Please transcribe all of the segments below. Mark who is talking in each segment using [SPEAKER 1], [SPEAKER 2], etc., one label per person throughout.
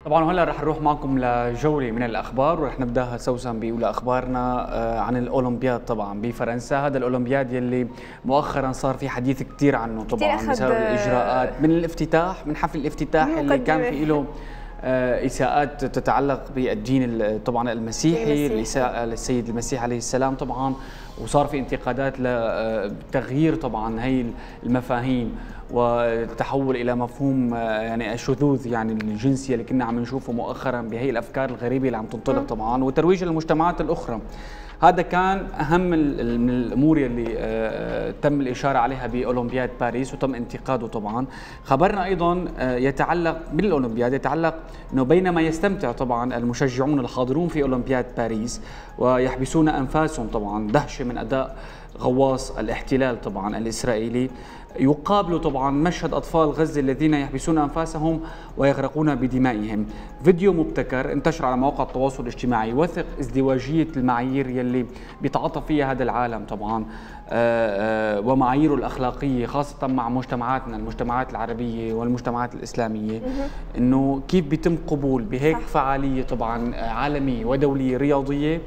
[SPEAKER 1] طبعا وهلا رح نروح معكم لجولة من الأخبار ورح نبدأها سوسن بأولى أخبارنا عن الأولمبياد طبعا بفرنسا. هذا الأولمبياد يلي مؤخرا صار في حديث كثير عنه طبعا بسبب الإجراءات من الافتتاح، من حفل الافتتاح اللي كان في له إساءات تتعلق بالدين طبعا المسيحي، الإساءة للسيد المسيح عليه السلام طبعا، وصار في انتقادات لتغيير طبعا هي المفاهيم والتحول الى مفهوم يعني الشذوذ يعني الجنسي اللي كنا عم نشوفه مؤخرا بهي الافكار الغريبه اللي عم تنطلق طبعا، وترويج للمجتمعات الاخرى. هذا كان اهم من الامور اللي تم الاشاره عليها باولمبياد باريس وتم انتقاده طبعا. خبرنا ايضا يتعلق بالاولمبياد، يتعلق انه بينما يستمتع طبعا المشجعون الحاضرون في اولمبياد باريس ويحبسون انفاسهم طبعا دهشه من اداء غواص الاحتلال طبعا الاسرائيلي، يقابلوا طبعا مشهد اطفال غزه الذين يحبسون انفاسهم ويغرقون بدمائهم. فيديو مبتكر انتشر على مواقع التواصل الاجتماعي يوثق ازدواجيه المعايير يلي بيتعاطى فيها هذا العالم طبعا ومعاييره الاخلاقيه خاصه مع مجتمعاتنا، المجتمعات العربيه والمجتمعات الاسلاميه، انه كيف بيتم قبول بهيك فعاليه طبعا عالميه ودوليه رياضيه،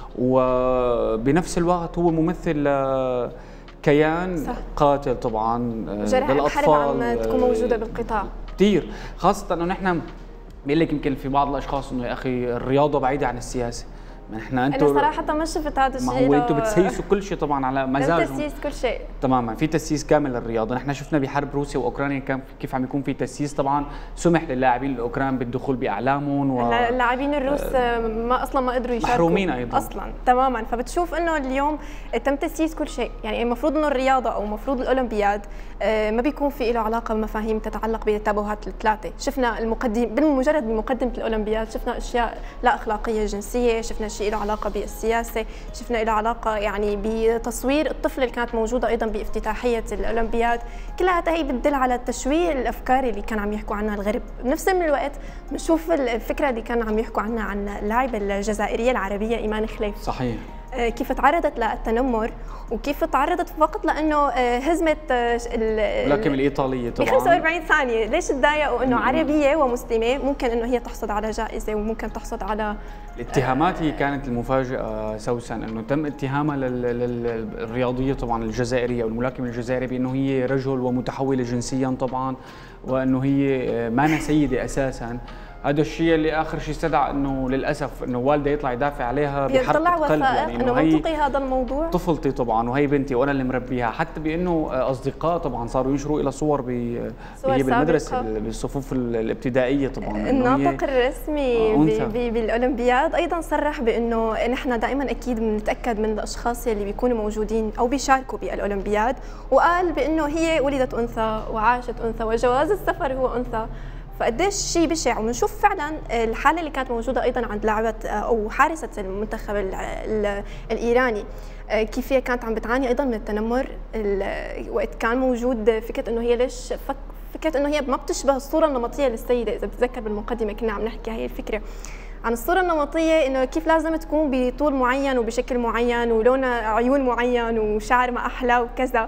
[SPEAKER 1] وبنفس الوقت هو ممثل كيان قاتل طبعا
[SPEAKER 2] للاطفال عم تكون موجوده بالقطاع
[SPEAKER 1] كثير، خاصه انه نحن بيقول لك يمكن في بعض الاشخاص انه يا اخي الرياضه بعيده عن السياسه. انا
[SPEAKER 2] صراحه ما شفت هذا الشيء،
[SPEAKER 1] ما هو انتم بتسيسوا كل شيء طبعا على مزاجهم،
[SPEAKER 2] تسييس كل شيء
[SPEAKER 1] تماما، في تسييس كامل للرياضه. نحن شفنا بحرب روسيا واوكرانيا كان كيف عم يكون في تسييس، طبعا سمح للاعبين الاوكران بالدخول باعلامهم
[SPEAKER 2] اللاعبين الروس اصلا ما قدروا يشاركوا،
[SPEAKER 1] محرومين ايضا
[SPEAKER 2] اصلا تماما. فبتشوف انه اليوم تم تسييس كل شيء، يعني المفروض انه الرياضه او المفروض الاولمبياد ما بيكون في له علاقه بمفاهيم تتعلق بالتابوهات الثلاثه. شفنا بمجرد بمقدمه الاولمبياد شفنا اشياء لا اخلاقيه جنسيه، شفنا شيء له علاقه بالسياسه، شفنا له علاقه يعني بتصوير الطفله اللي كانت موجوده ايضا بافتتاحيه الاولمبياد. كلها هي بتدل على التشويه الافكاري اللي كان عم يحكوا عنها الغرب. بنفس الوقت بنشوف الفكره اللي كان عم يحكوا عنها عن اللاعبه الجزائريه العربيه ايمان خليف،
[SPEAKER 1] صحيح،
[SPEAKER 2] كيف تعرضت للتنمر وكيف تعرضت فقط لانه هزمت
[SPEAKER 1] الملاكمه الايطاليه طبعا
[SPEAKER 2] ب 45 ثانيه. ليش تضايقوا انه عربيه وممكن انه هي تحصد على جائزه وممكن تحصد على
[SPEAKER 1] الاتهامات؟ هي كانت المفاجاه سوسن انه تم اتهامها للرياضيه طبعا الجزائريه والملاكمه الجزائريه بانه هي رجل ومتحوله جنسيا طبعا، وانه هي ما سيده اساسا. هذا الشيء اللي اخر شيء استدعى انه للاسف انه والده يطلع يدافع عليها بحرقه قلب، يعني
[SPEAKER 2] انه منطقي هذا الموضوع،
[SPEAKER 1] طفلتي طبعا وهي بنتي وانا اللي مربيها، حتى بانه اصدقاء طبعا صاروا ينشروا الى صور بالمدرسه بالصفوف الابتدائيه طبعا.
[SPEAKER 2] الناطق الرسمي بالاولمبياد ايضا صرح بانه نحن دائما اكيد بنتاكد من الاشخاص اللي بيكونوا موجودين او بيشاركوا بالاولمبياد، وقال بانه هي ولدت انثى وعاشت انثى وجواز السفر هو انثى. فقديش شيء بشع. وبنشوف فعلا الحاله اللي كانت موجوده ايضا عند لاعبه او حارسه المنتخب الايراني، كيف هي كانت عم بتعاني ايضا من التنمر وقت كان موجود فكره انه هي ليش فكره انه هي ما بتشبه الصوره النمطيه للسيده. اذا بتتذكر بالمقدمه كنا عم نحكي هي الفكره عن الصوره النمطيه، انه كيف لازم تكون بطول معين وبشكل معين ولون عيون معين وشعر ما احلى وكذا.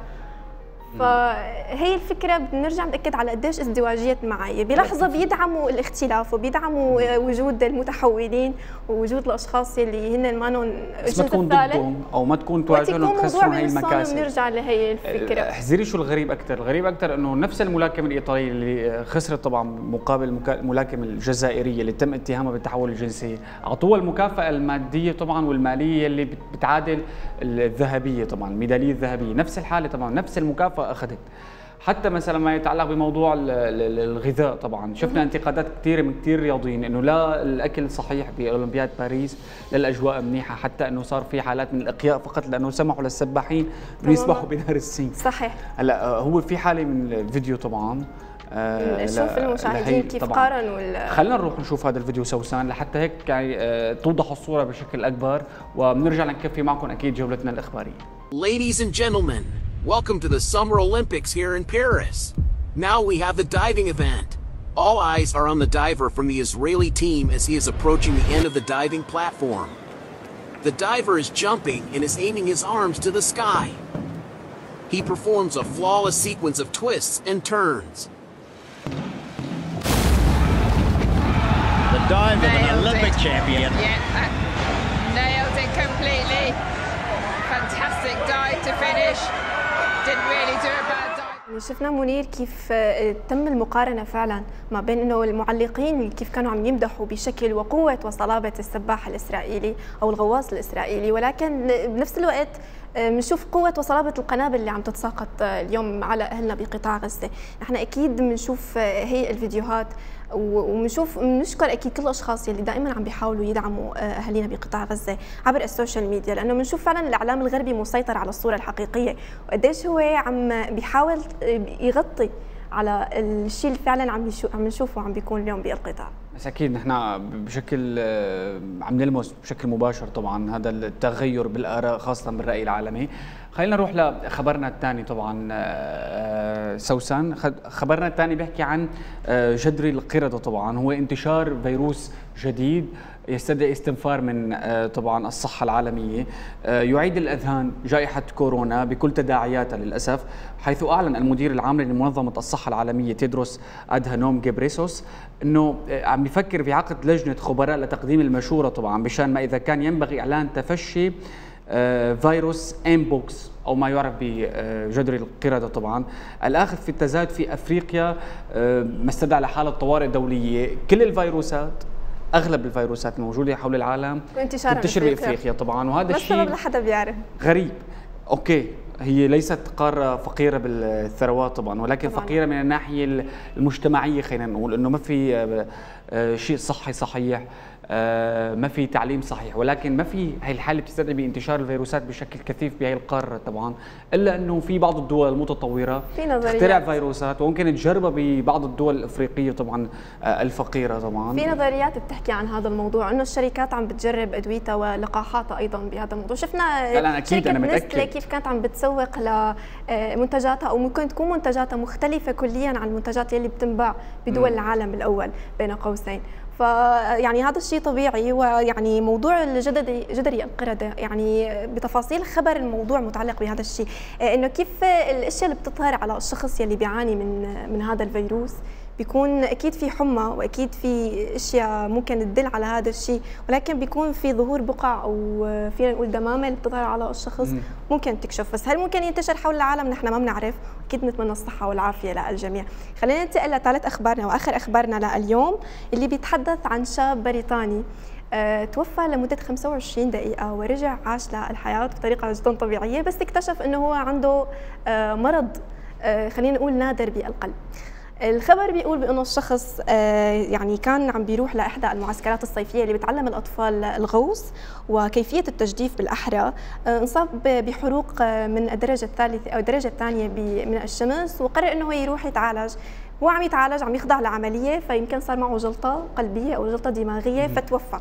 [SPEAKER 2] فهي الفكره بنرجع ناكد على قديش ازدواجيه المعايير. بلحظه بيدعموا الاختلاف وبيدعموا وجود المتحولين ووجود الاشخاص اللي هن ما لهم
[SPEAKER 1] بس ما تكون ضدهم او ما تكون تواجههم تخسرون هي المكاسب.
[SPEAKER 2] بنرجع لهي الفكره.
[SPEAKER 1] احذري شو الغريب اكثر، الغريب اكثر انه نفس الملاكمه الايطاليه اللي خسرت طبعا مقابل الملاكمه الجزائريه اللي تم اتهامها بالتحول الجنسي، اعطوها المكافاه الماديه طبعا والماليه اللي بتعادل الذهبيه طبعا، الميداليه الذهبيه، نفس الحاله طبعا، نفس المكافاه اخذت. حتى مثلا ما يتعلق بموضوع الغذاء طبعا شفنا انتقادات كثيره من كثير رياضيين انه لا الاكل صحيح باولمبياد باريس، لا الاجواء منيحه، حتى انه صار في حالات من الاقياء فقط لانه سمحوا للسباحين انه يسبحوا بنهر السين.
[SPEAKER 2] صحيح.
[SPEAKER 1] هلا هو في حاله من الفيديو طبعا
[SPEAKER 2] نشوف المشاهدين كيف قارنوا.
[SPEAKER 1] خلينا نروح نشوف هذا الفيديو سوسان لحتى هيك يعني توضح الصوره بشكل اكبر، وبنرجع نكفي معكم اكيد جولتنا الاخباريه.
[SPEAKER 3] Ladies and gentlemen, welcome to the Summer Olympics here in Paris. Now we have the diving event. All eyes are on the diver from the Israeli team as he is approaching the end of the diving platform. The diver is jumping and is aiming his arms to the sky. He performs a flawless sequence of twists and turns.
[SPEAKER 4] dive of an Olympic champion.
[SPEAKER 5] Yeah, nailed it completely. Fantastic dive to finish. Didn't really do a bad dive.
[SPEAKER 2] شفنا منير كيف تم المقارنة فعلا ما بين انه المعلقين كيف كانوا عم يمدحوا بشكل وقوة وصلابة السباح الإسرائيلي أو الغواص الإسرائيلي، ولكن بنفس الوقت بنشوف قوة وصلابة القنابل اللي عم تتساقط اليوم على أهلنا بقطاع غزة. نحن أكيد بنشوف هي الفيديوهات بنشكر اكيد كل الاشخاص اللي دائما عم بيحاولوا يدعموا اهالينا بقطاع غزه عبر السوشيال ميديا، لانه بنشوف فعلا الاعلام الغربي مسيطر على الصوره الحقيقيه، وقديش هو عم بيحاول يغطي على الشيء اللي فعلا عم نشوفه عم بيكون اليوم بالقطاع.
[SPEAKER 1] بس اكيد نحن بشكل عم نلمس بشكل مباشر طبعا هذا التغير بالاراء خاصه بالراي العالمي. خلينا نروح لخبرنا الثاني طبعا سوسن. خبرنا الثاني بيحكي عن جدري القردة، طبعا هو انتشار فيروس جديد يستدعي استنفار من طبعا الصحة العالمية، يعيد الأذهان جائحة كورونا بكل تداعياتها للأسف، حيث أعلن المدير العام لمنظمة الصحة العالمية تيدروس أدهانوم غيبريسوس أنه عم بيفكر في عقد لجنة خبراء لتقديم المشورة طبعا بشان ما إذا كان ينبغي إعلان تفشي فيروس امبوكس او ما يعرف بجدري القردة طبعا الاخذ في التزايد في افريقيا، ما استدعى لحالة طوارئ دولية. كل الفيروسات اغلب الفيروسات الموجودة حول العالم تنتشر بافريقيا طبعا، وهذا الشيء
[SPEAKER 2] بس لحدا بيعرف
[SPEAKER 1] غريب. اوكي هي ليست قارة فقيرة بالثروات طبعا، ولكن طبعاً فقيرة من الناحية المجتمعية. خلينا نقول انه ما في شيء صحي صحيح، ما في تعليم صحيح، ولكن ما في هي الحالة بتستدعي بانتشار الفيروسات بشكل كثيف بهي القارة طبعا، الا انه في بعض الدول المتطورة تخترع فيروسات وممكن تجربها ببعض الدول الافريقية طبعا الفقيرة طبعا.
[SPEAKER 2] في نظريات بتحكي عن هذا الموضوع، انه الشركات عم بتجرب ادويتها ولقاحاتها ايضا بهذا الموضوع. شفنا
[SPEAKER 1] شركة نستلي
[SPEAKER 2] كيف كانت عم بتسوق لمنتجاتها، او ممكن تكون منتجاتها مختلفة كليا عن المنتجات اللي بتنباع بدول العالم الاول بين قوسين. فيعني هذا الشيء طبيعي. ويعني موضوع جدري القردة يعني بتفاصيل خبر الموضوع متعلق بهذا الشيء، انه كيف الاشياء اللي بتظهر على الشخص يلي بيعاني من هذا الفيروس بيكون اكيد في حمى واكيد في اشياء ممكن تدل على هذا الشيء، ولكن بيكون في ظهور بقع او فينا نقول دمامه اللي بتظهر على الشخص ممكن تكشف. بس هل ممكن ينتشر حول العالم؟ نحن ما بنعرف، اكيد نتمنى الصحه والعافيه للجميع. خلينا ننتقل لثالث اخبارنا واخر اخبارنا لليوم، اللي بيتحدث عن شاب بريطاني توفى لمدة 25 دقيقة ورجع عاش للحياة بطريقة جدا طبيعية، بس اكتشف انه هو عنده مرض خلينا نقول نادر بالقلب. الخبر بيقول بأنه الشخص يعني كان عم بيروح لإحدى المعسكرات الصيفية اللي بتعلم الأطفال الغوص وكيفية التجديف بالأحرى، انصاب بحروق من الدرجة الثالثة أو الدرجة الثانية من الشمس، وقرر أنه يروح يتعالج. هو عم يتعالج، عم يخضع لعملية، فيمكن صار معه جلطة قلبية أو جلطة دماغية فتوفى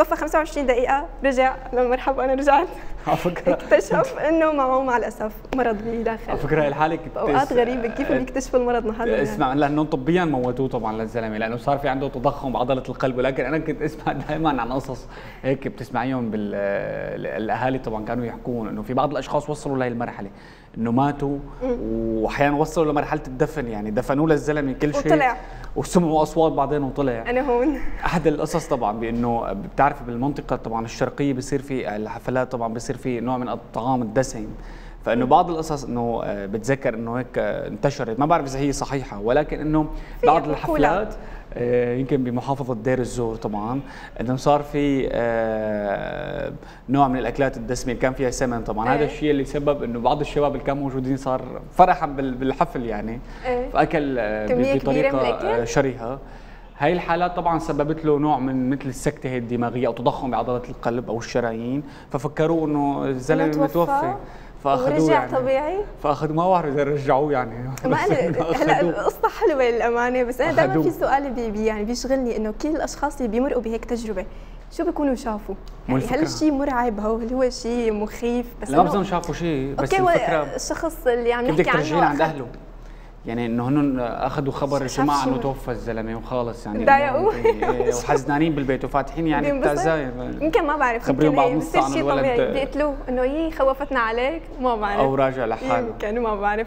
[SPEAKER 2] 25 دقيقة، رجع مرحبا أنا رجعت. على فكرة اكتشف إنه معه مع الأسف مرض بداخل.
[SPEAKER 1] على فكرة الحالة كنت
[SPEAKER 2] أوقات غريبة كيف بيكتشفوا المرض من هذا.
[SPEAKER 1] اسمع لأنه طبيا موتوه طبعا للزلمة، لأنه صار في عنده تضخم بعضلة القلب، ولكن أنا كنت أسمع دائما عن قصص هيك بتسمعيهم الأهالي طبعا كانوا يحكون إنه في بعض الأشخاص وصلوا لهي المرحلة إنه ماتوا، وأحيانا وصلوا لمرحلة الدفن، يعني دفنوه للزلمة كل شيء وطلع وسمعوا أصوات بعدين وطلع.
[SPEAKER 2] أنا هون.
[SPEAKER 1] أحد القصص طبعا بأنه بتعرفي بالمنطقة طبعا الشرقية بصير في الحفلات طبعا بصير في نوع من الطعام الدسم، فانه بعض القصص انه بتذكر انه هيك انتشرت، ما بعرف اذا هي صحيحه، ولكن انه بعض الحفلات يمكن بمحافظه دير الزور طبعا انه صار في نوع من الاكلات الدسمه اللي كان فيها سمن طبعا. هذا الشيء اللي سبب انه بعض الشباب اللي كانوا موجودين صار فرحا بالحفل يعني، فاكل بطريقه شرهه. هاي الحالات طبعا سببت له نوع من مثل السكته الدماغيه او تضخم بعضلات القلب او الشرايين، ففكروا انه الزلمه متوفي فاخذوه
[SPEAKER 2] ورجع
[SPEAKER 1] يعني
[SPEAKER 2] طبيعي.
[SPEAKER 1] فاخذ ما بعرف اذا رجعوه يعني.
[SPEAKER 2] ما هلا قصه حلوه للامانه، بس انا دائما في سؤال يعني بيشغلني انه كل الاشخاص اللي بيمرقوا بهيك تجربه شو بيكونوا شافوا؟ يعني هل شيء مرعب هل هو شيء مخيف؟ بس
[SPEAKER 1] لا بظن شافوا شيء، بس الفكره
[SPEAKER 2] الشخص اللي عم
[SPEAKER 1] يحكي عنه كيف عند اهله، يعني انه هن اخذوا خبر الجماعه انه توفى الزلمه وخالص يعني
[SPEAKER 2] ضايقوا
[SPEAKER 1] وحزنانين بالبيت وفاتحين يعني التعزايه.
[SPEAKER 2] يمكن ما بعرف
[SPEAKER 1] خبريهم بعض نص عن الولد
[SPEAKER 2] بيقتلوه انه خوفتنا عليك، ما بعرف
[SPEAKER 1] او راجع لحاله،
[SPEAKER 2] يمكن ما بعرف.